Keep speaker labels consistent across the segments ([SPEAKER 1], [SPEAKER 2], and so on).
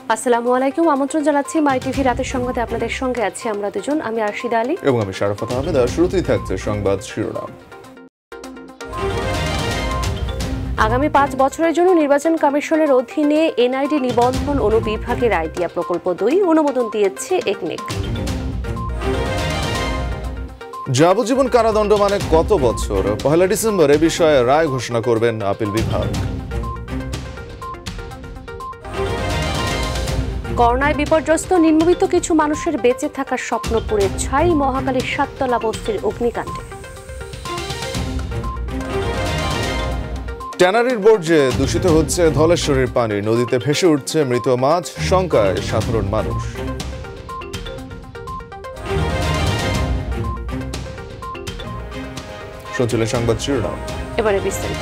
[SPEAKER 1] আসসালামু আলাইকুম, আমন্ত্রণ জানাচ্ছি মাই টিভি রাতের সংবাদে। আপনাদের সঙ্গে আছি আমরা দুজন, আমি আরশিদা আলী
[SPEAKER 2] এবং আমি শারাফত আহমেদ। আর শুরুতেই থাকছে সংবাদ শিরোনাম।
[SPEAKER 1] আগামী 5 বছরের জন্য নির্বাচন কমিশনের অধীনে এনআইডি নিবন্ধন অনুবিভাগের আইডিয়া প্রকল্প 2 অনুমোদন দিয়েছে একনেক।
[SPEAKER 2] যাবজ্জীবন কারাদণ্ড মানে কত বছর? 1 ডিসেম্বর এ বিষয়ে রায় ঘোষণা করবেন আপিল বিভাগ।
[SPEAKER 1] করোনায় বিপর্যস্ত নিম্নবিত্ত কিছু মানুষের বেঁচে থাকার স্বপ্ন পুড়ে ছাই মহাকালীর 7তলা বস্তির অগ্নিকাণ্ডে।
[SPEAKER 2] ট্যানারির বর্জ্যে দূষিত হচ্ছে ধলেশ্বরীর পানি, নদীতে ভেসে উঠছে মৃত মাছ, শঙ্কায় সাধারণ মানুষ। শুনছিলেন সংবাদ শিরোনাম,
[SPEAKER 1] এবারে বিস্তারিত।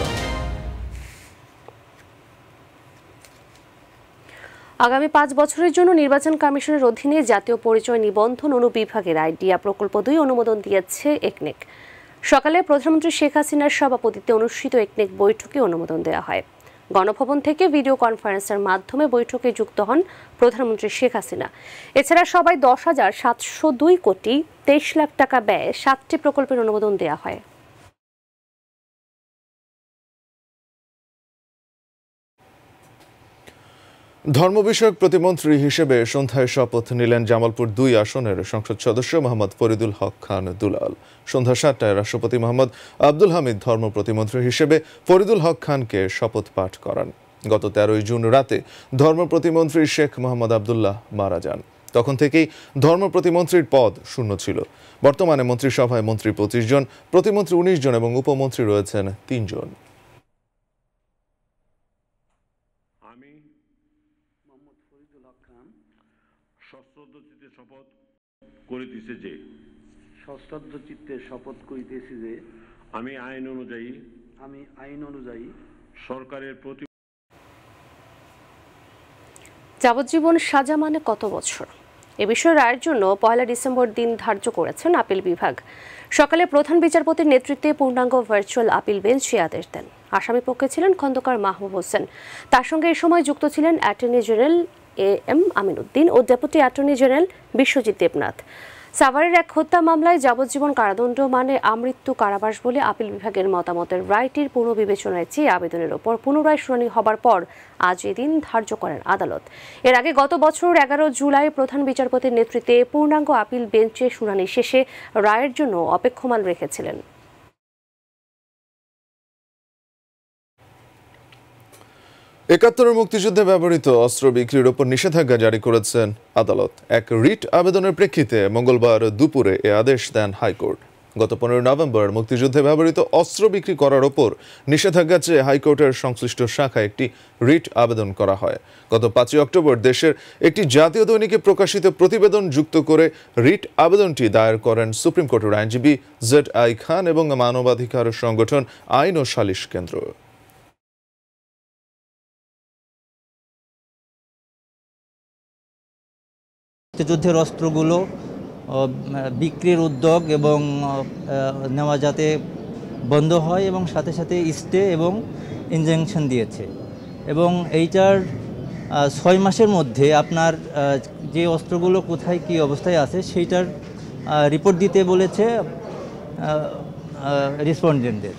[SPEAKER 1] আগামী 5 বছরের জন্য নির্বাচন কমিশনের অধীনে জাতীয় পরিচয় নিবন্ধন অনুবিভাগের আইডিয়া প্রকল্প 2 অনুমোদন দিয়েছে একনেক। সকালে প্রধানমন্ত্রী শেখ হাসিনার সভাপতিত্বে অনুষ্ঠিত একনেক বৈঠকে অনুমোদন দেওয়া হয়। গণভবন থেকে ভিডিও কনফারেন্সের মাধ্যমে বৈঠকে যুক্ত হন প্রধানমন্ত্রী শেখ হাসিনা। এছাড়া সবাই 10,702 কোটি 23 লাখ টাকা ব্যয়ে 7টি প্রকল্পের অনুমোদন দেওয়া হয়।
[SPEAKER 2] ধর্ম বিষয়ক প্রতিমন্ত্রী হিসেবে সন্ধ্যায় শপথ নিলেন জামালপুর 2 আসনের সংসদ সদস্য মোহাম্মদ ফরিদুল হক খান দুলাল। সন্ধ্যা 7টায় রাষ্ট্রপতি মোহাম্মদ আব্দুল হামিদ ধর্ম প্রতিমন্ত্রী হিসেবে ফরিদুল হক খানকে শপথ পাঠ করান। গত 13 জুন রাতে ধর্ম প্রতিমন্ত্রী শেখ মোহাম্মদ আবদুল্লাহ মারা যান। তখন থেকেই ধর্ম প্রতিমন্ত্রীর পদ শূন্য ছিল। বর্তমানে মন্ত্রিসভায় মন্ত্রী 25 জন, প্রতিমন্ত্রী 19 জন এবং উপমন্ত্রী রয়েছেন 3 জন।
[SPEAKER 3] শপথ করিতেছি যে আমি আইন অনুযায়ী সরকারের প্রতি।
[SPEAKER 1] যাবজ্জীবন সাজা মানে কত বছর? এ বিষয়ে রায়ের জন্য 1 ডিসেম্বর দিন ধার্য করেছেন আপিল বিভাগ। সকালে প্রধান বিচারপতির নেতৃত্বে পূর্ণাঙ্গ ভার্চুয়াল আপিল বেঞ্চ আদেশ দেন। আসামি পক্ষে ছিলেন খন্দকার মাহবুব হোসেন। তার সঙ্গে এ সময় যুক্ত ছিলেন অ্যাটর্নি জেনারেল এম আমিনুদ্দিন ও deputy attorney general Biswajit Debnath. সাভারের এক হত্যা মামলায় যাবজ্জীবন কারাদণ্ড মানে আমৃত্যু কারাবাস বলে আপিল বিভাগের মতামতের রায়টির পুনর্বিবেচনায় চেয়ে আবেদনের ওপর পুনরায় শুনানি হবার পর আজ এদিন ধার্য করেন আদালত। এর আগে গত বছর 11 জুলাই প্রধান বিচারপতির নেতৃত্বে পূর্ণাঙ্গ আপিল বেঞ্চে শুনানি শেষে রায়ের জন্য অপেক্ষমাণ রেখেছিলেন।
[SPEAKER 2] একাত্তরের মুক্তিযুদ্ধে ব্যবহৃত অস্ত্র বিক্রির ওপর নিষেধাজ্ঞা জারি করেছেন আদালত। এক রিট আবেদনের প্রেক্ষিতে মঙ্গলবার দুপুরে এ আদেশ দেন হাইকোর্ট। গত 15 নভেম্বর মুক্তিযুদ্ধে ব্যবহৃত অস্ত্র বিক্রি করার ওপর নিষেধাজ্ঞা চেয়ে হাইকোর্টের সংশ্লিষ্ট শাখায় একটি রিট আবেদন করা হয়। গত 5 অক্টোবর দেশের একটি জাতীয় দৈনিকে প্রকাশিত প্রতিবেদন যুক্ত করে রিট আবেদনটি দায়ের করেন সুপ্রিম কোর্টের আইনজীবী ZI খান এবং মানবাধিকার সংগঠন আইন ও সালিশ কেন্দ্র।
[SPEAKER 4] যুদ্ধের অস্ত্রগুলো বিক্রির উদ্যোগ এবং নেওয়া যাতে বন্ধ হয় এবং সাথে সাথে স্টে এবং ইনজাংশন দিয়েছে এবং এইটার 6 মাসের মধ্যে আপনার যে অস্ত্রগুলো কোথায় কী অবস্থায় আছে সেইটার রিপোর্ট দিতে বলেছে রেসপন্ডেন্টদের।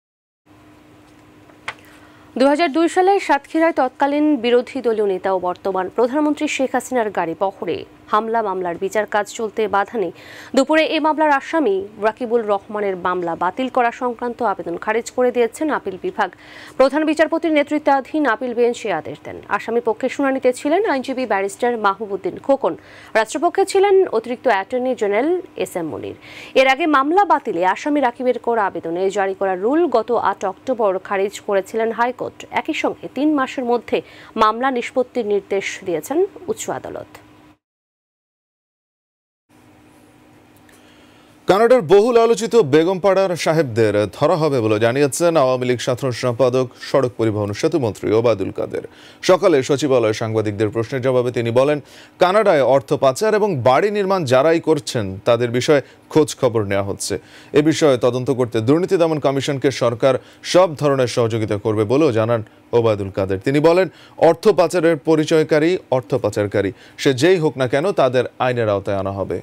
[SPEAKER 1] 2002 সালে সাতক্ষীরায় তৎকালীন বিরোধী দলীয় নেতা ও বর্তমান প্রধানমন্ত্রী শেখ হাসিনার গাড়ি বহরে হামলা মামলার বিচার কাজ চলতে বাধা নেই। দুপুরে এই মামলার আসামি রাকিবুল রহমানের মামলা বাতিল করা সংক্রান্ত আবেদন খারিজ করে দিয়েছেন আপিল বিভাগ। প্রধান বিচারপতির নেতৃত্বাধীন আপিল বেঞ্চ আদেশ দেন। আসামি পক্ষে শুনানিতে ছিলেন আইনজীবী ব্যারিস্টার মাহবুবউদ্দিন খোকন। রাষ্ট্রপক্ষে ছিলেন অতিরিক্ত অ্যাটর্নি জেনারেল SM মুনির। এর আগে মামলা বাতিলে আসামি রাকিবের করা আবেদনে জারি করা রুল গত 8 অক্টোবর খারিজ করেছিলেন হাইকোর্ট। একই সঙ্গে 3 মাসের মধ্যে মামলা নিষ্পত্তির নির্দেশ দিয়েছেন উচ্চ আদালত।
[SPEAKER 2] কানাডার বহুল আলোচিত বেগমপাড়ার সাহেবদের ধরা হবে বলে জানিয়েছেন আওয়ামী লীগ সাধারণ সম্পাদক, সড়ক পরিবহন ও সেতুমন্ত্রী ওবায়দুল কাদের। সকালে সচিবালয়ে সাংবাদিকদের প্রশ্নের জবাবে তিনি বলেন, কানাডায় অর্থ পাচার এবং বাড়ি নির্মাণ যারাই করছেন তাদের বিষয়ে খোঁজ খবর নেওয়া হচ্ছে। এ বিষয়ে তদন্ত করতে দুর্নীতি দমন কমিশনকে সরকার সব ধরনের সহযোগিতা করবে বলেও জানান ওবায়দুল কাদের। তিনি বলেন, অর্থ পাচারের পরিচয়কারী অর্থ পাচারকারী সে যেই হোক না কেন তাদের আইনের আওতায় আনা হবে।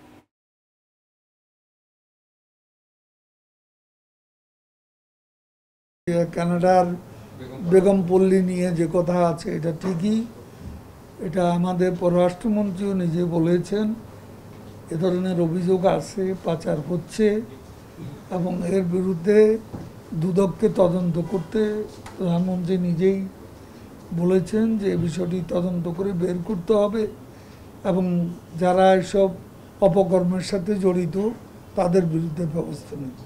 [SPEAKER 5] কানাডার বেগমপল্লী নিয়ে যে কথা আছে এটা ঠিকই, এটা আমাদের পররাষ্ট্রমন্ত্রীও নিজে বলেছেন এ ধরনের অভিযোগ আছে, পাচার হচ্ছে এবং এর বিরুদ্ধে দুদককে তদন্ত করতে প্রধানমন্ত্রী নিজেই বলেছেন যে এই বিষয়টি তদন্ত করে বের করতে হবে এবং যারা এসব অপকর্মের সাথে জড়িত তাদের বিরুদ্ধে ব্যবস্থা নেবে।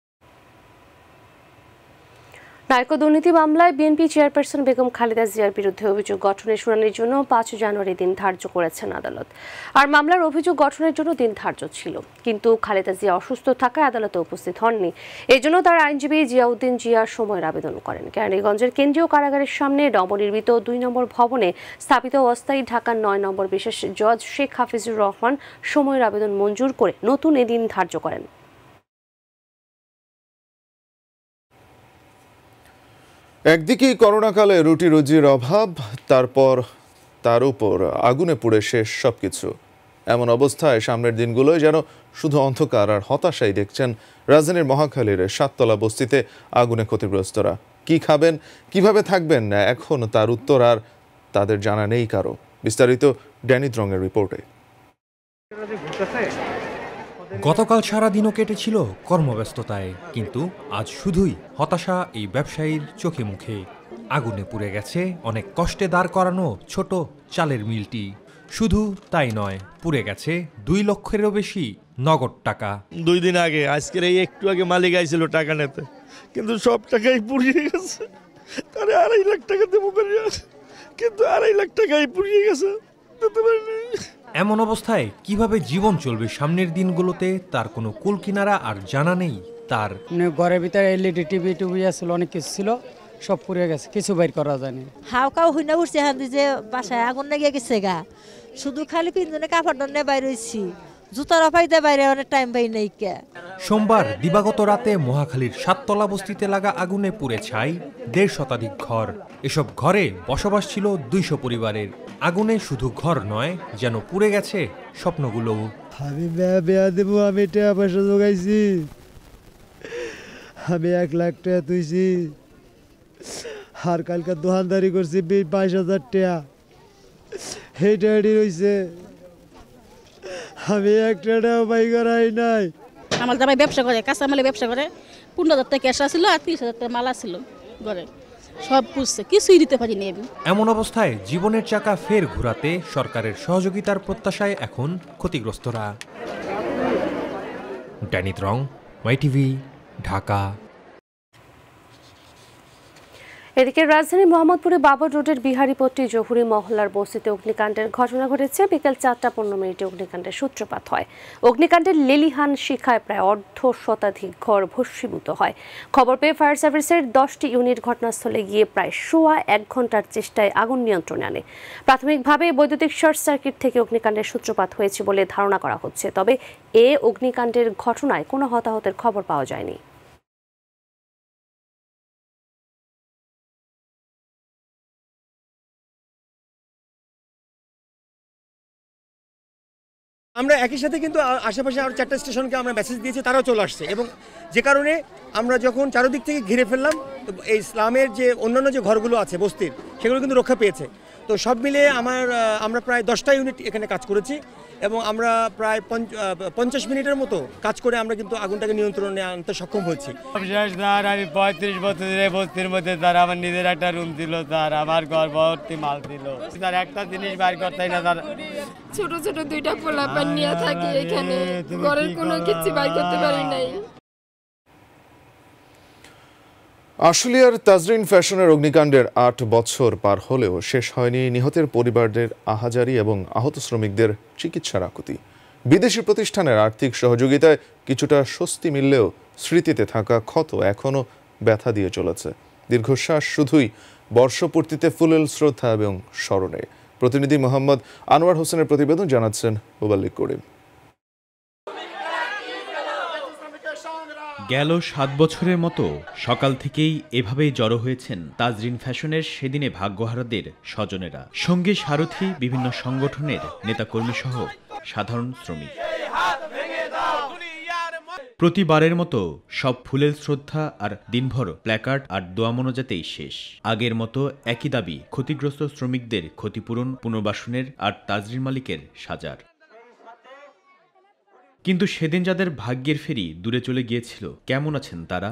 [SPEAKER 1] নারকো দুর্নীতি মামলায় বিএনপি চেয়ারপারসন বেগম খালেদা জিয়ার বিরুদ্ধে অভিযোগ গঠনের শুনানির জন্য 5 জানুয়ারি দিন ধার্য করেছেন আদালত। আর মামলার অভিযোগ গঠনের জন্য দিন ধার্য ছিল, কিন্তু খালেদা জিয়া অসুস্থ থাকায় আদালতে উপস্থিত হননি। এই জন্য তার আইনজীবী জিয়াউদ্দিন জিয়া সময়ের আবেদন করেন। কেরানীগঞ্জের কেন্দ্রীয় কারাগারের সামনে নবনির্মিত 2 নম্বর ভবনে স্থাপিত অস্থায়ী ঢাকার 9 নম্বর বিশেষ জজ শেখ হাফিজুর রহমান সময়ের আবেদন মঞ্জুর করে নতুন এদিন ধার্য করেন।
[SPEAKER 2] একদিকেই করোনাকালে রুটি রুজির অভাব, তারপর তার উপর আগুনে পুড়ে শেষ সবকিছু। এমন অবস্থায় সামনের দিনগুলোয় যেন শুধু অন্ধকার আর হতাশাই দেখছেন রাজধানীর মহাখালীর 7তলা বস্তিতে আগুনে ক্ষতিগ্রস্তরা। কি খাবেন, কিভাবে থাকবেন এখন তার উত্তর আর তাদের জানা নেই কারো। বিস্তারিত ড্যানি দ্রঙের রিপোর্টে।
[SPEAKER 6] গতকাল সারাদিনও কেটেছিল কর্মব্যস্ততায়, কিন্তু আজ শুধুই হতাশা এই ব্যবসায়ীর চোখে মুখে। আগুনে পুড়ে গেছে অনেক কষ্টে দাঁড় করানো ছোট চালের মিলটি। শুধু তাই নয়, পুড়ে গেছে 2 লক্ষেরও বেশি নগদ টাকা।
[SPEAKER 7] 2 দিন আগে, আজকের এই একটু আগে মালিক আইছিল টাকা নিতে, কিন্তু সব টাকাই পুড়িয়ে গেছে। তারে 2.5 লাখ টাকা দেবো করে, কিন্তু 2.5 লাখ টাকাই পুড়িয়ে গেছে।
[SPEAKER 6] এমন অবস্থায় কিভাবে জীবন চলবে সামনের দিনগুলোতে তার কোনো কুল কিনারা আর জানা নেই তার।
[SPEAKER 8] ঘরের ভিতরে এলইডি টিভি ছিল, অনেক কিছু ছিল, সব পুড়ে গেছে, কিছু বাইর করা যায়নি।
[SPEAKER 9] হাওকাও হইনা উঠছে, হান্দি যে বাসায় আগুন লেগে গেছে গা, শুধু খালি পিঞ্জনে কাপড় নিয়ে বাইরে হইছি, জুতার পাইতে বাইরে অনেক টাইম পাই নাই।
[SPEAKER 6] সোমবার দিবাগত রাতে মহাখালীর 7তলা বস্তিতে লাগা আগুনে পুড়ে ছাই 1.5 শতাধিক ঘর। এসব ঘরে বসবাস ছিল 200 পরিবারের। আগুনে শুধু ঘর নয়, যেন পুড়ে গেছে স্বপ্নগুলো।
[SPEAKER 10] আমি বেয়া দেবো, আমি টাকা পয়সা জোগাইছি, আমি 1 লাখ টাকা তুইছি, আর কালকে দোকানদারি করছি 22,000 টাকা, সেইটা রয়েছে, আমি 1 টাকাও বাই করাই নাই।
[SPEAKER 11] আমার জামাই ব্যবসা করে, কাঁচামালের ব্যবসা করে, 15,000 টাকা ক্যাশ ছিল আর 30,000 টাকা মালা ছিল ঘরে, সব পুষছে, কিছুই দিতে পারিনি আমি।
[SPEAKER 6] এমন অবস্থায় জীবনের চাকা ফের ঘুরাতে সরকারের সহযোগিতার প্রত্যাশায় এখন ক্ষতিগ্রস্তরা। ড্যানি দ্রং, মাইটিভি, ঢাকা।
[SPEAKER 1] এদিকে রাজধানী মোহাম্মদপুরে বাবর রোডের বিহারীপট্টি জহুরি মহল্লার বস্তিতে অগ্নিকাণ্ডের ঘটনা ঘটেছে। বিকেল 4:15 অগ্নিকাণ্ডের সূত্রপাত হয়। অগ্নিকাণ্ডের লেলিহান শিখায় প্রায় 1/2 শতাধিক ঘর ভস্মীভূত হয়। খবর পেয়ে ফায়ার সার্ভিসের 10টি ইউনিট ঘটনাস্থলে গিয়ে প্রায় 1 ঘন্টার চেষ্টায় আগুন নিয়ন্ত্রণে আনে। প্রাথমিকভাবে বৈদ্যুতিক শর্ট সার্কিট থেকে অগ্নিকাণ্ডের সূত্রপাত হয়েছে বলে ধারণা করা হচ্ছে, তবে অগ্নিকাণ্ডের ঘটনায় কোনো হতাহতের খবর পাওয়া যায়নি।
[SPEAKER 12] আমরা একই সাথে কিন্তু আশেপাশে আরও 4টা স্টেশনকে আমরা মেসেজ দিয়েছি, তারাও চলে আসছে, এবং যে কারণে আমরা যখন চারদিক থেকে ঘিরে ফেললাম, তো এই ইসলামের যে অন্যান্য যে ঘরগুলো আছে বস্তির, সেগুলো কিন্তু রক্ষা পেয়েছে। তো সব মিলিয়ে আমরা প্রায় 10টা ইউনিট এখানে কাজ করেছি, এবং আমরা প্রায় 50 মিনিটের মতো কাজ করে আমরা কিন্তু আগুনটাকে নিয়ন্ত্রণে আনতে সক্ষম হয়েছি।
[SPEAKER 13] আমি 35 বছর ধরে বস্তির মধ্যে, তার আমার নিজের একটা রুম ছিল, তার আমার ঘর ভর্তি মাল ছিল, তার একটা জিনিস বাইর করতেই না, তার
[SPEAKER 14] ছোট ছোট 2টা পোলাপান নিয়ে থাকি এখানে, ঘরের কোনো কিছু বাইর করতে পারি নাই।
[SPEAKER 2] আশুলিয়ার তাজরিন ফ্যাশনের অগ্নিকাণ্ডের 8 বছর পার হলেও শেষ হয়নি নিহতের পরিবারদের আহাজারি এবং আহত শ্রমিকদের চিকিৎসার আকুতি। বিদেশি প্রতিষ্ঠানের আর্থিক সহযোগিতায় কিছুটা স্বস্তি মিললেও স্মৃতিতে থাকা ক্ষত এখনও ব্যথা দিয়ে চলেছে। দীর্ঘশ্বাস শুধুই বর্ষপূর্তিতে ফুলেল শ্রদ্ধা এবং স্মরণে। প্রতিনিধি মোহাম্মদ আনোয়ার হোসেনের প্রতিবেদন, জানাচ্ছেন মুবাল্লিক করিম।
[SPEAKER 15] গেল ৭ বছরের মতো সকাল থেকেই এভাবেই জড়ো হয়েছেন তাজরিন ফ্যাশনের সেদিনে ভাগ্যহারাদের স্বজনেরা, সঙ্গে সারথি বিভিন্ন সংগঠনের নেতাকর্মী সহ সাধারণ শ্রমিক। প্রতিবারের মতো সব ফুলেল শ্রদ্ধা আর দিনভর প্ল্যাকার্ড আর দোয়া মোনাজাতেই শেষ। আগের মতো একই দাবি ক্ষতিগ্রস্ত শ্রমিকদের ক্ষতিপূরণ, পুনর্বাসনের আর তাজরিন মালিকের সাজার। কিন্তু সেদিন যাদের ভাগ্যের ফেরি দূরে চলে গিয়েছিল, কেমন আছেন তারা?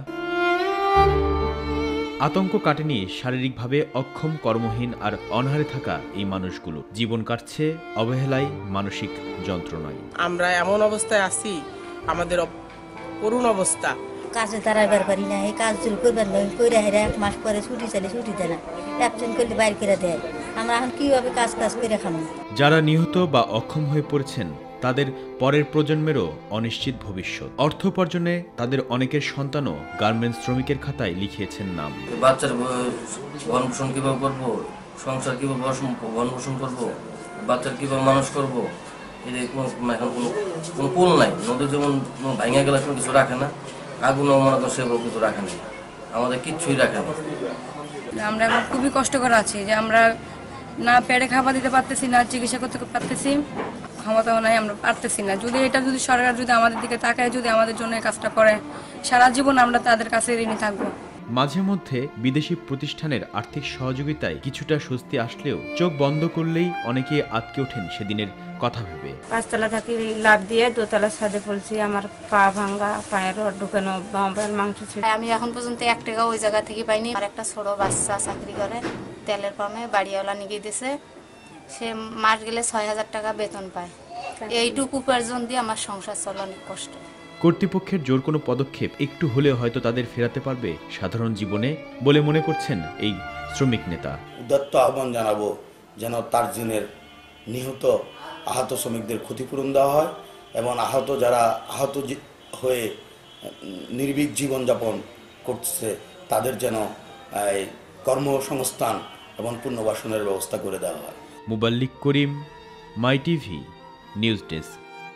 [SPEAKER 15] আতঙ্ক কাটেনি শারীরিকভাবে অক্ষম, কর্মহীন আর অনাহারে থাকা এই মানুষগুলো। জীবন কাটছে অবহেলায়, মানসিক যন্ত্রণায়।
[SPEAKER 16] আমরা এমন অবস্থায় আছি, আমাদের করুণ অবস্থা।
[SPEAKER 17] কাজে দাঁড়াবার পারি না, এই কাজ করবার নয়, করে হেরা 1 মাস পরে ছুটি চাইলে ছুটি দেয় না, অ্যাবসেন্ট করলে বাইর করে দেয়। আমরা এখন কিভাবে কাজ করে খাবো?
[SPEAKER 15] যারা নিহত বা অক্ষম হয়ে পড়েছেন তাদের পরের প্রজন্মেরও অনিশ্চিত ভবিষ্যৎ। অর্থ উপার্জনে তাদের অনেকের সন্তানও গার্মেন্টস শ্রমিকের খাতায় লিখিয়েছেন নাম।
[SPEAKER 18] বাচ্চার ভরণ পোষণ কিভাবে করবো, সংসার কিভাবে ভরণ পোষণ করবো, বাচ্চার কিভাবে মানুষ করবো, এদের এখন কোনো কুল নাই। নদী যেমন ভাঙা গেলে কোনো কিছু রাখে না, আগুনও মনে করেন সেভাবে কিছু রাখে না, আমাদের কিচ্ছুই রাখে না।
[SPEAKER 19] আমরা এখন খুবই কষ্টকর আছি যে আমরা না পেটে খাবার দিতে পারতেছি, না চিকিৎসা করতে পারতেছি, ক্ষমতাও নাই, আমরা পারতেছি না। যদি সরকার যদি আমাদের দিকে তাকায়, যদি আমাদের জন্য এই কাজটা করে, সারা জীবন আমরা তাদের কাছে ঋণী থাকবো।
[SPEAKER 15] মাঝে মধ্যে বিদেশি প্রতিষ্ঠানের আর্থিক সহযোগিতায় কিছুটা স্বস্তি আসলেও চোখ বন্ধ করলেই অনেকে আটকে ওঠেন সেদিনের কথা ভেবে।
[SPEAKER 19] 5 তলা থাকি লাভ দিয়ে 2 তলার ছাদে পড়ছি, আমার পা ভাঙা, পায়ের ঢুকানো, বামের মাংস ছিল।
[SPEAKER 20] আমি এখন পর্যন্ত 1 টাকা ওই জায়গা থেকে পাইনি। আর একটা ছোট বাচ্চা চাকরি করে, তেলের পাম্পে বাড়িওয়ালা নিয়ে দিয়েছে, সে মাস গেলে 6000 টাকা বেতন পায়। এইটুকু উপার্জন দিয়ে আমার সংসার চলে অনেক কষ্ট।
[SPEAKER 15] কর্তৃপক্ষের জোর কোনো পদক্ষেপ একটু হলেও হয়তো তাদের ফেরাতে পারবে সাধারণ জীবনে বলে মনে করছেন এই শ্রমিক নেতা।
[SPEAKER 21] উদাত্ত আহ্বান জানাবো যেন তাজরিনের নিহত আহত শ্রমিকদের ক্ষতিপূরণ দেওয়া হয় এবং যারা আহত হয়ে নির্ভীক জীবনযাপন করছে তাদের যেন কর্মসংস্থান এবং পুনর্বাসনের ব্যবস্থা করে দেওয়া হয়।
[SPEAKER 15] Muballik Karim, my TV news desk.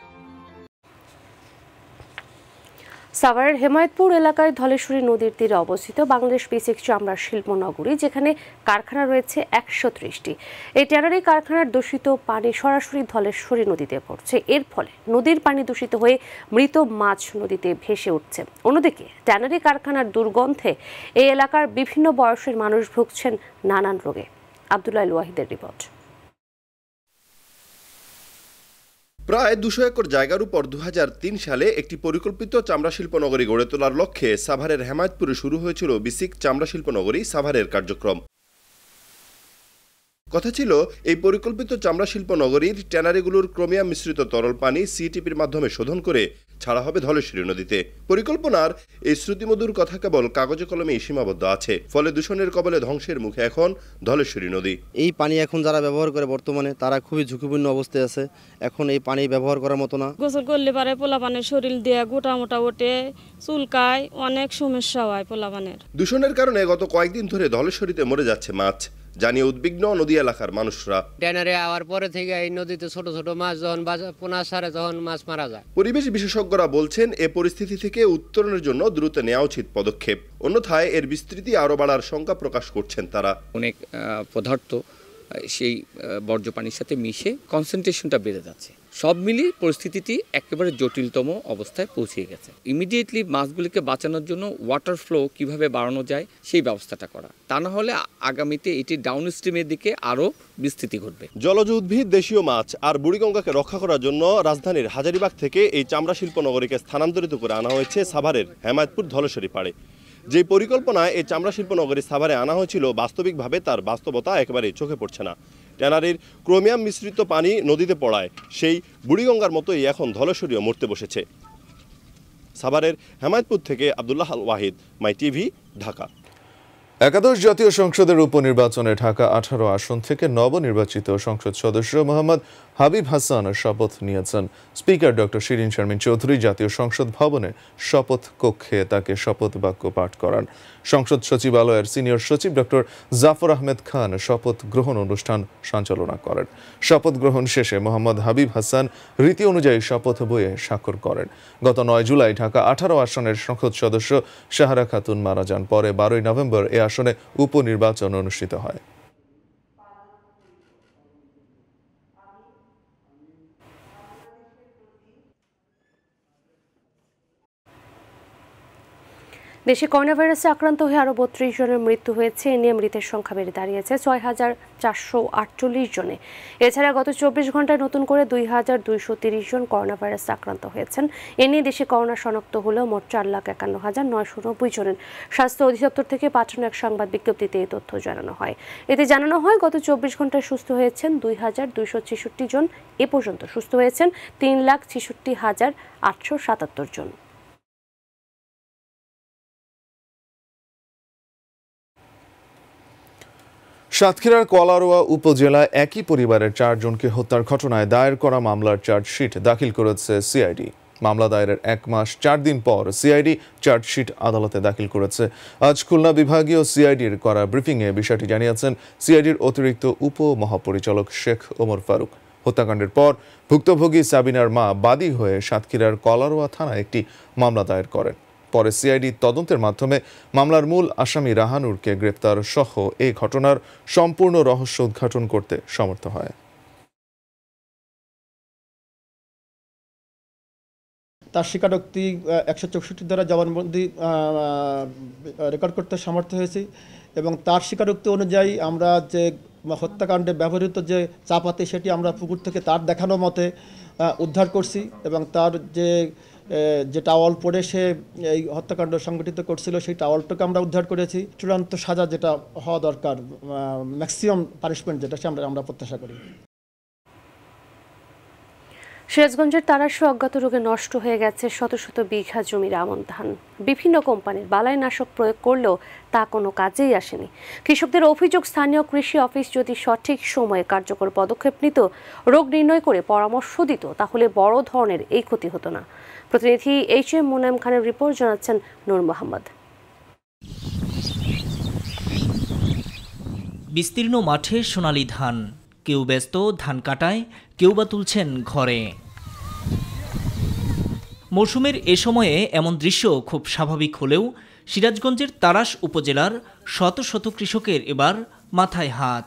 [SPEAKER 1] সাভারের হেমায়েতপুর এলাকায় ধলেশ্বরী নদীর তীরে অবস্থিত বাংলাদেশ বেসিক চামড়া শিল্প নগরী, যেখানে কারখানা রয়েছে 130টি। এই ট্যানারি কারখানার দূষিত পানি সরাসরি ধলেশ্বরী নদীতে পড়ছে। এর ফলে নদীর পানি দূষিত হয়ে মৃত মাছ নদীতে ভেসে উঠছে। অন্যদিকে ট্যানারি কারখানার দুর্গন্ধে এই এলাকার বিভিন্ন বয়সের মানুষ ভুগছেন নানান রোগে। আব্দুল্লাহ ওয়াহিদের রিপোর্ট।
[SPEAKER 22] প্রায় 200 একর জায়গার উপর 2003 সালে একটি পরিকল্পিত চামড়া শিল্প নগরী গড়ে তোলার লক্ষ্যে সাভারের হেমায়েতপুরে শুরু হয়েছিল বেসিক চামড়া শিল্প নগরী সাভারের কার্যক্রম। কথা ছিল এই পরিকল্পিত চামড়া শিল্প নগরীর ট্যানারিগুলোর ক্রোমিয়াম মিশ্রিত তরল পানি সিটিপির মাধ্যমে শোধন করে ছাড়া হবে ধলেশ্বরী নদীতে। পরিকল্পনার এই শ্রুতিমধুর কথা কেবল কাগজে কলমে সীমাবদ্ধ আছে, ফলে দূষণের কবলে ধ্বংসের মুখে এখন ধলেশ্বরী নদী।
[SPEAKER 23] এই পানি এখন যারা ব্যবহার করে বর্তমানে তারা খুবই ঝুঁকিপূর্ণ অবস্থায় আছে। এখন এই পানি ব্যবহার করার মতো না।
[SPEAKER 24] গোসল করলে পারে পোলাপানের শরীর দিয়ে গোটা মোটা ওঠে, চুলকায়, অনেক সমস্যা হয় পোলাপানের।
[SPEAKER 22] দূষণের কারণে গত কয়েকদিন ধরে ধলেশ্বরীতে মরে যাচ্ছে মাছ, জানিয়ে উদ্বিগ্ন নদী এলাকার মানুষরা।
[SPEAKER 25] ট্যানারে আওয়ার পরে থেকে এই নদীতে ছোট ছোট মাছ যখন পোনা ছাড়ে তখন মাছ মারা যায়।
[SPEAKER 22] পরিবেশ বিশেষজ্ঞরা বলছেন এ পরিস্থিতি থেকে উত্তরণের জন্য দ্রুত নেওয়া উচিত পদক্ষেপ, অন্যথায় এর বিস্তৃতি আরো বাড়ার শঙ্কা প্রকাশ করছেন তারা।
[SPEAKER 26] অনেক পদার্থ সেই বর্জ্য পানির সাথে মিশে কনসেন্ট্রেশনটা বেড়ে যাচ্ছে। সব মিলিয়ে পরিস্থিতিটি একেবারে জটিলতম অবস্থায় পৌঁছে গেছে। ইমিডিয়েটলি মাছগুলিকে বাঁচানোর জন্য ওয়াটার ফ্লো কিভাবে বাড়ানো যায় সেই ব্যবস্থাটা করা, তা না হলে আগামীতে এটি ডাউন স্ট্রিমের দিকে আরও বিস্তৃতি ঘটবে।
[SPEAKER 22] জলজ উদ্ভিদ, দেশীয় মাছ আর বুড়িগঙ্গাকে রক্ষা করার জন্য রাজধানীর হাজারীবাগ থেকে এই চামড়া শিল্প নগরীকে স্থানান্তরিত করে আনা হয়েছে সাভারের হেমায়েতপুর ধলেশ্বরী পাড়ে। যে পরিকল্পনায় এই চামড়া শিল্প নগরী সাভারে আনা হয়েছিল, বাস্তবিকভাবে তার বাস্তবতা একেবারেই চোখে পড়ছে না। ট্যানারির ক্রোমিয়াম মিশ্রিত পানি নদীতে পড়ায় সেই বুড়িগঙ্গার মতোই এখন ধলেশ্বরীও মরতে বসেছে। সাভারের হেমায়েতপুর থেকে আব্দুল্লাহ ওয়াহিদ, মাই টিভি, ঢাকা।
[SPEAKER 2] একাদশ জাতীয় সংসদের উপনির্বাচনে ঢাকা 18 আসন থেকে নবনির্বাচিত সংসদ সদস্য মোহাম্মদ হাবিব হাসান শপথ নিয়েছেন। স্পিকার ডক্টর শিরিন শারমিন চৌধুরী জাতীয় সংসদ ভবনে শপথ কক্ষে তাকে শপথ বাক্য পাঠ করান। সংসদ সচিবালয়ের সিনিয়র সচিব ডক্টর জাফর আহমেদ খান শপথ গ্রহণ অনুষ্ঠান সঞ্চালনা করেন। শপথ গ্রহণ শেষে মোহাম্মদ হাবিব হাসান রীতি অনুযায়ী শপথ বইয়ে স্বাক্ষর করেন। গত 9 জুলাই ঢাকা 18 আসনের সংসদ সদস্য সাহারা খাতুন মারা যান। পরে 12 নভেম্বর এ আসনে উপনির্বাচন অনুষ্ঠিত হয়।
[SPEAKER 1] দেশে করোনা ভাইরাসে আক্রান্ত হয়ে আরও 32 জনের মৃত্যু হয়েছে। এ নিয়ে মৃতের সংখ্যা বেড়ে দাঁড়িয়েছে 6,448 জনে। এছাড়া গত 24 ঘন্টায় নতুন করে 2,230 জন করোনা ভাইরাসে আক্রান্ত হয়েছেন। এ নিয়ে দেশে করোনা শনাক্ত হলো মোট 4,51,990 জনের। স্বাস্থ্য অধিদপ্তর থেকে পাঠানো এক সংবাদ বিজ্ঞপ্তিতে এই তথ্য জানানো হয়। এতে জানানো হয় গত 24 ঘন্টায় সুস্থ হয়েছেন 2,266 জন। এ পর্যন্ত সুস্থ হয়েছেন 3,66,877 জন।
[SPEAKER 2] সাতক্ষীরার কলারোয়া উপজেলায় একই পরিবারের 4 জনকে হত্যার ঘটনায় দায়ের করা মামলার চার্জশিট দাখিল করেছে সিআইডি। মামলা দায়েরের 1 মাস 4 দিন পর সিআইডি চার্জশিট আদালতে দাখিল করেছে। আজ খুলনা বিভাগীয় সিআইডির করা ব্রিফিংয়ে বিষয়টি জানিয়েছেন সিআইডির অতিরিক্ত উপমহাপরিচালক শেখ ওমর ফারুক। হত্যাকাণ্ডের পর ভুক্তভোগী সাবিনার মা বাদী হয়ে সাতক্ষীরার কলারোয়া থানায় একটি মামলা দায়ের করেন। পরে সিআইডি তদন্তের মাধ্যমে মামলার মূল আসামি রাহানুরকে গ্রেপ্তার সহ এই ঘটনার সম্পূর্ণ রহস্য উদ্ঘাটন করতে সমর্থ হয়।
[SPEAKER 3] তার স্বীকারোক্তি 164 দ্বারা জবানবন্দি রেকর্ড করতে সমর্থ হয়েছি এবং তার স্বীকারোক্তি অনুযায়ী আমরা যে হত্যাকাণ্ডে ব্যবহৃত যে চাপাতি সেটি আমরা পুকুর থেকে তার দেখানো মতে উদ্ধার করছি এবং তার যে টাওয়াল পরে সে এই হত্যাকাণ্ড সংগঠিত করছিল সেই টাওয়ালটাকে আমরা উদ্ধার করেছি। চূড়ান্ত সাজা যেটা হওয়া দরকার, ম্যাক্সিমাম পানিশমেন্ট যেটা সে আমরা প্রত্যাশা করি।
[SPEAKER 1] সিরাজগঞ্জের তারাশে অজ্ঞাত রোগে নষ্ট হয়ে গেছে শত শত বিঘা জমির আমন ধান। বিভিন্ন কোম্পানির বালাইনাশক প্রয়োগ করলেও তা কোনো কাজেই আসেনি। কৃষকদের অভিযোগ, স্থানীয় কৃষি অফিস যদি সঠিক সময়ে কার্যকর পদক্ষেপ নিত, রোগ নির্ণয় করে পরামর্শ দিত, তাহলে বড় ধরনের এই ক্ষতি হতো না। প্রতিনিধি HM মুনায়েম খানের রিপোর্ট, জানাচ্ছেন নূর মোহাম্মদ।
[SPEAKER 4] বিস্তীর্ণ মাঠে সোনালী ধান, কেউ ব্যস্ত ধান কাটায়, কেউ বা তুলছেন ঘরে। মৌসুমের এ সময়ে এমন দৃশ্য খুব স্বাভাবিক হলেও সিরাজগঞ্জের তারাশ উপজেলার শত শত কৃষকের এবার মাথায় হাত।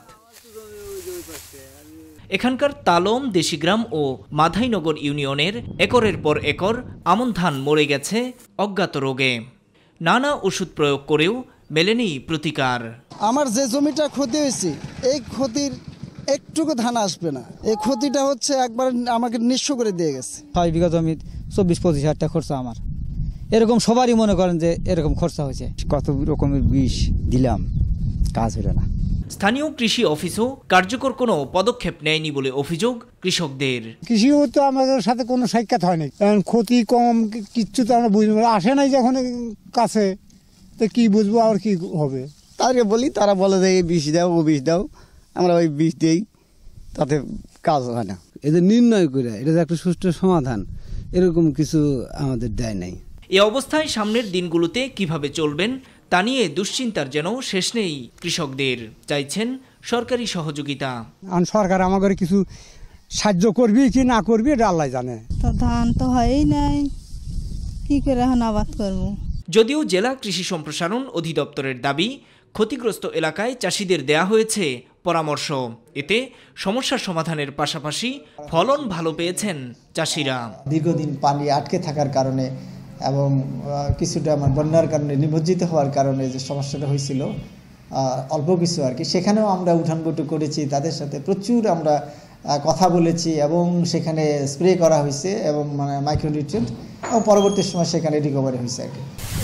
[SPEAKER 4] এখানকার তালম, দেশিগ্রাম ও মাধাইনগর ইউনিয়নের একরের পর একর আমন ধান মরে গেছে অজ্ঞাত রোগে। নানা ওষুধ প্রয়োগ করেও মেলেনি প্রতিকার।
[SPEAKER 5] আমার যে জমিটা ক্ষতি হয়েছে, এই ক্ষতির একটুকু ধান আসবে না। এই ক্ষতিটা হচ্ছে একবার আমাকে নিঃস্ব করে দিয়ে গেছে।
[SPEAKER 7] 5 বিঘা জমি 24-25 হাজার টাকা খরচা আমার। এরকম সবারই মনে করেন যে এরকম খরচা হয়েছে। কত রকমের বিষ দিলাম, কাজ হলো না।
[SPEAKER 4] স্থানীয় কৃষি অফিসও কার্যকর কোনো পদক্ষেপ নেয়নি বলে অভিযোগ কৃষকদের।
[SPEAKER 8] কৃষিও তো আমাদের সাথে কোনো সাক্ষাৎ হয়নি, কারণ ক্ষতি কম কিচ্ছু তো আমরা বুঝবো, আসে নাই যখন কাছে, তো কি বুঝবো আর কি হবে।
[SPEAKER 5] তাদেরকে বলি, তারা বলে যে এই বিষ দাও, ও বিষ দাও, আমরা ওই বিষ দিই, তাতে কাজ হয় না।
[SPEAKER 9] এদের নির্ণয় করে এটা যে একটা সুষ্ঠু সমাধান, এরকম কিছু আমাদের দেয় নাই।
[SPEAKER 4] এ অবস্থায় সামনের দিনগুলোতে কিভাবে চলবেন তা নিয়ে দুশ্চিন্তার যেন শেষ নেই কৃষকদের। চাইছেন সরকারি সহযোগিতা।
[SPEAKER 8] সরকার আমাদের কিছু সাহায্য করবি কি না করবি এটা আল্লাহ জানে।
[SPEAKER 27] তো ধান তো হয়ই নাই, কি করে এখন আবাদ করব।
[SPEAKER 4] যদিও জেলা কৃষি সম্প্রসারণ অধিদপ্তরের দাবি, ক্ষতিগ্রস্ত এলাকায় চাষিদের দেয়া হয়েছে পরামর্শ। এতে সমস্যার সমাধানের পাশাপাশি ফলন ভালো পেয়েছেন চাষিরা।
[SPEAKER 28] দীর্ঘদিন পানি আটকে থাকার কারণে এবং কিছুটা আমার বন্যার কারণে নিমজ্জিত হওয়ার কারণে যে সমস্যাটা হয়েছিল অল্প কিছু আর কি, সেখানেও আমরা উঠান বৈঠক করেছি, তাদের সাথে প্রচুর আমরা কথা বলেছি এবং সেখানে স্প্রে করা হয়েছে এবং মানে মাইক্রোনিউট্রিয়েন্ট, এবং পরবর্তী সময় সেখানে রিকভারি হয়েছে আর কি।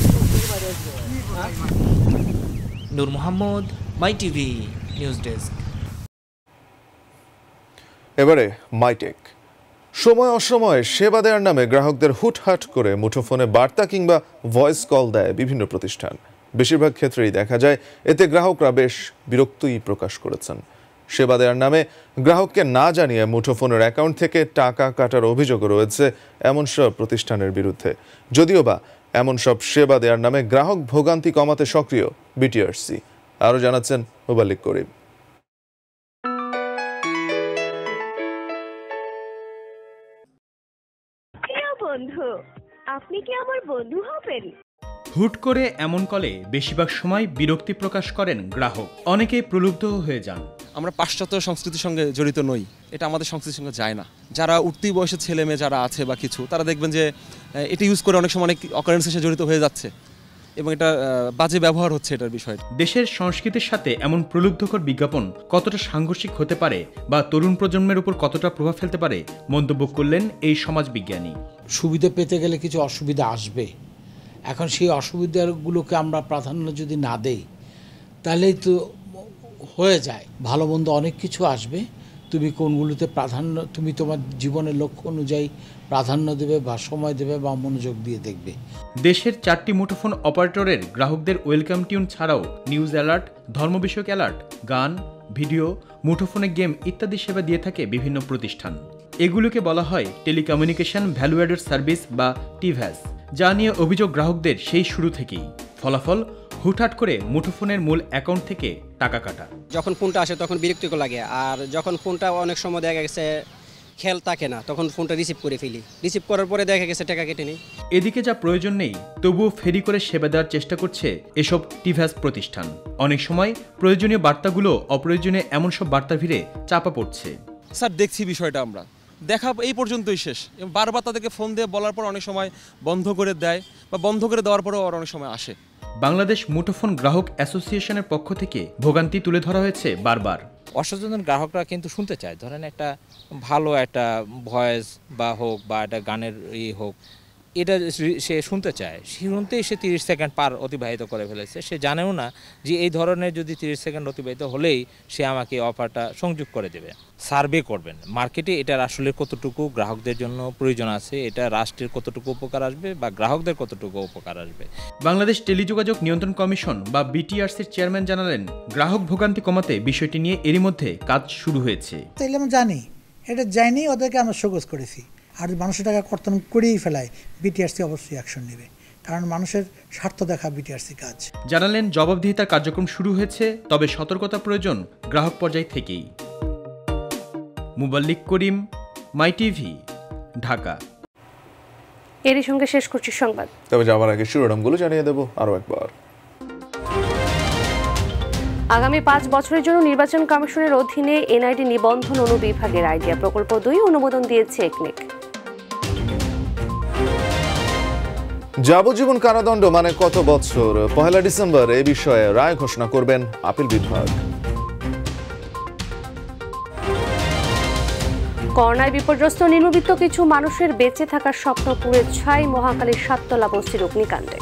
[SPEAKER 4] Nur Mohammad, my TV news desk.
[SPEAKER 2] এবারে মাইটেক। সময় অসময়ে সেবা দেওয়ার নামে গ্রাহকদের হুটহাট করে মুঠোফোনে বার্তা কিংবা ভয়েস কল দেয় বিভিন্ন প্রতিষ্ঠান। বেশিরভাগ ক্ষেত্রেই দেখা যায় এতে গ্রাহকরা বেশ বিরক্তই প্রকাশ করেছেন। সেবা দেওয়ার নামে গ্রাহককে না জানিয়ে মুঠোফোনের অ্যাকাউন্ট থেকে টাকা কাটার অভিযোগও রয়েছে এমন সব প্রতিষ্ঠানের বিরুদ্ধে। যদিও বা এমন সব সেবা দেওয়ার নামে গ্রাহক ভোগান্তি কমাতে সক্রিয় বিটিআরসি। আরও জানাচ্ছেন মুবাল্লিক করিম।
[SPEAKER 6] বন্ধু, আপনি কি আমার বন্ধু হবেন?
[SPEAKER 15] হুট করে এমন কলে বেশিরভাগ সময় বিরক্তি প্রকাশ করেন গ্রাহক। অনেকে প্রলুব্ধ হয়ে যান।
[SPEAKER 10] আমরা পাশ্চাত্য সংস্কৃতির সঙ্গে জড়িত নই, এটা আমাদের সংস্কৃতির সঙ্গে যায় না। যারা উঠতি বয়সের ছেলে মেয়ে যারা আছে বা কিছু, তারা দেখবেন যে এটা ইউজ করে অনেক সময় অনেক অকারেন্সের সাথে জড়িত হয়ে যাচ্ছে এবং এটা বাজে ব্যবহার হচ্ছে এটার বিষয়।
[SPEAKER 15] দেশের সংস্কৃতির সাথে এমন প্রলুব্ধকর বিজ্ঞাপন কতটা সাংঘর্ষিক হতে পারে বা তরুণ প্রজন্মের উপর কতটা প্রভাব ফেলতে পারে মন্তব্য করলেন এই সমাজবিজ্ঞানী।
[SPEAKER 11] সুবিধা পেতে গেলে কিছু অসুবিধা আসবে। এখন সেই অসুবিধাগুলোকে আমরা প্রাধান্য যদি না দেই তাহলেই তো হয়ে যায়। ভালো মন্দ অনেক কিছু আসবে, তুমি কোনগুলোতে প্রাধান্য, তুমি তোমার জীবনের লক্ষ্য অনুযায়ী প্রাধান্য দেবে বা সময় দেবে বা মনোযোগ দিয়ে দেখবে।
[SPEAKER 15] দেশের 4টি মুঠোফোন অপারেটরের গ্রাহকদের ওয়েলকাম টিউন ছাড়াও নিউজ অ্যালার্ট, ধর্ম বিষয়ক অ্যালার্ট, গান, ভিডিও, মুঠোফোনে গেম ইত্যাদি সেবা দিয়ে থাকে বিভিন্ন প্রতিষ্ঠান। এগুলোকে বলা হয় টেলিকমিউনিকেশন ভ্যালু অ্যাডেড সার্ভিস বা টিভ্যাস, যা নিয়ে অভিযোগ গ্রাহকদের সেই শুরু থেকেই। ফলাফল, হুটহাট করে মুঠোফোনের মূল অ্যাকাউন্ট থেকে টাকা কাটা।
[SPEAKER 12] যখন ফোনটা আসে তখন বিরক্তিকর লাগে, আর যখন ফোনটা অনেক সময় দেখা গেছে খেয়াল থাকে না, তখন ফোনটা রিসিভ করে ফেলি। রিসিভ করার পরে দেখা গেছে টাকা কেটে নেই।
[SPEAKER 15] এদিকে যা প্রয়োজন নেই তবুও ফেরি করে সেবা দেওয়ার চেষ্টা করছে এসব টিভ্যাস প্রতিষ্ঠান। অনেক সময় প্রয়োজনীয় বার্তাগুলো অপ্রয়োজনীয় এমন সব বার্তা ভিড়ে চাপা পড়ছে।
[SPEAKER 10] স্যার দেখছি বিষয়টা, আমরা দেখা এই পর্যন্তই শেষ। বারবার তাদেরকে ফোন দিয়ে বলার পর অনেক সময় বন্ধ করে দেয় বা বন্ধ করে দেওয়ার পরেও অনেক সময় আসে।
[SPEAKER 15] বাংলাদেশ মুঠোফোন গ্রাহক অ্যাসোসিয়েশনের পক্ষ থেকে ভোগান্তি তুলে ধরা হয়েছে বারবার।
[SPEAKER 13] অসচেতন গ্রাহকরা কিন্তু শুনতে চায়, ধরেন একটা ভালো একটা ভয়েস বা হোক বা একটা গানের হোক, এটা সে শুনতে চায়। শুনতেই সে 30 সেকেন্ড পার অতিবাহিত করে ফেলেছে। সে জানেও না যে এই ধরনের যদি 30 সেকেন্ড অতিবাহিত হলেই সে আমাকে অফারটা সংযোগ করে দেবে। সার্ভে করবেন মার্কেটে এটার আসলে কতটুকু গ্রাহকদের জন্য প্রয়োজন আছে, এটা রাষ্ট্রের কতটুকু উপকার আসবে বা গ্রাহকদের কতটুকু উপকার আসবে।
[SPEAKER 15] বাংলাদেশ টেলিযোগাযোগ নিয়ন্ত্রণ কমিশন বা বিটিআরসির চেয়ারম্যান জানালেন, গ্রাহক ভোগান্তি কমাতে বিষয়টি নিয়ে এরই মধ্যে কাজ শুরু হয়েছে।
[SPEAKER 14] তাইলে আমরা জানি এটা যায়নি, ওদেরকে আমরা শোকজ করেছি। আর মানুষের টাকা কর্তন করেই ফেলায়, বিটিআরসি অবশ্যই অ্যাকশন নেবে, কারণ মানুষের স্বার্থ দেখা বিটিআরসি কাজ।
[SPEAKER 15] জানালেন জবাবদিহিতার কার্যক্রম শুরু হয়েছে, তবে সতর্কতা প্রয়োজন গ্রাহক পর্যায় থেকেই। Muballik Karim, my TV, Dhaka.
[SPEAKER 1] এরই সঙ্গে শেষ করছি সংবাদ।
[SPEAKER 2] তবে যাওয়ার আগে শিরোনামগুলো জানিয়ে দেব আরও একবার।
[SPEAKER 1] আগামী 5 বছরের জন্য নির্বাচন কমিশনের অধীনে এনআইডি নিবন্ধন অনুবিভাগের আইডিয়া প্রকল্প 2 অনুমোদন দিয়েছে একনেক।
[SPEAKER 2] যাবজ্জীবন কারাদণ্ড মানে কত বছর? 1 ডিসেম্বর এ বিষয়ে রায় ঘোষণা করবেন আপিল বিভাগ।
[SPEAKER 1] করোনায় বিপর্যস্ত নিম্নবিত্ত কিছু মানুষের বেঁচে থাকার স্বপ্ন পুড়ে ছাই মহাকালীর 7তলা বস্তির অগ্নিকাণ্ডে।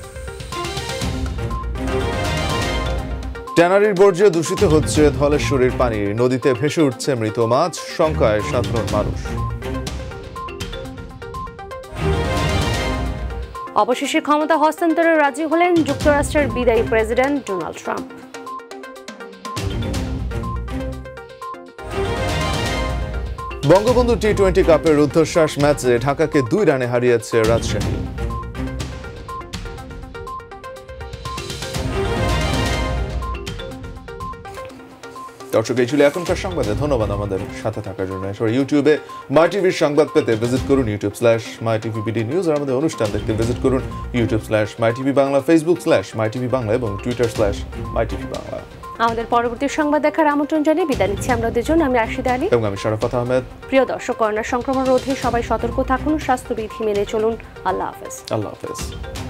[SPEAKER 2] ট্যানারির বর্জ্যে দূষিত হচ্ছে ধলেশ্বরীর পানি, নদীতে ভেসে উঠছে মৃত মাছ, শঙ্কায় সাধারণ মানুষ।
[SPEAKER 1] অবশেষে ক্ষমতা হস্তান্তরে রাজি হলেন যুক্তরাষ্ট্রের বিদায়ী প্রেসিডেন্ট ডোনাল্ড ট্রাম্প।
[SPEAKER 2] বঙ্গবন্ধু টি-20 কাপের রুদ্ধশ্বাস ম্যাচে ঢাকাকে 2 রানে হারিয়েছে রাজশাহী। দর্শক, এই ছিল এখনকার সংবাদে। ধন্যবাদ আমাদের সাথে থাকার জন্য। ইউটিউবে মাই টিভির সংবাদ পেতে ভিজিট করুন youtube/mytvbd নিউজ, আর আমাদের অনুষ্ঠান দেখতে ভিজিট করুন youtube/mytvbangla, facebook/mytvbangla এবং twitter/mytvbangla।
[SPEAKER 1] আমাদের পরবর্তী সংবাদ দেখার আমন্ত্রণ জানিয়ে বিদায় নিচ্ছি আমরা দুজন। আমি রাশিদা আলী
[SPEAKER 2] এবং আমি শরাফত আহমেদ।
[SPEAKER 1] প্রিয় দর্শক, করোনা সংক্রমণ রোধে সবাই সতর্ক থাকুন, স্বাস্থ্যবিধি মেনে চলুন। আল্লাহ হাফেজ।
[SPEAKER 2] আল্লাহ হাফেজ।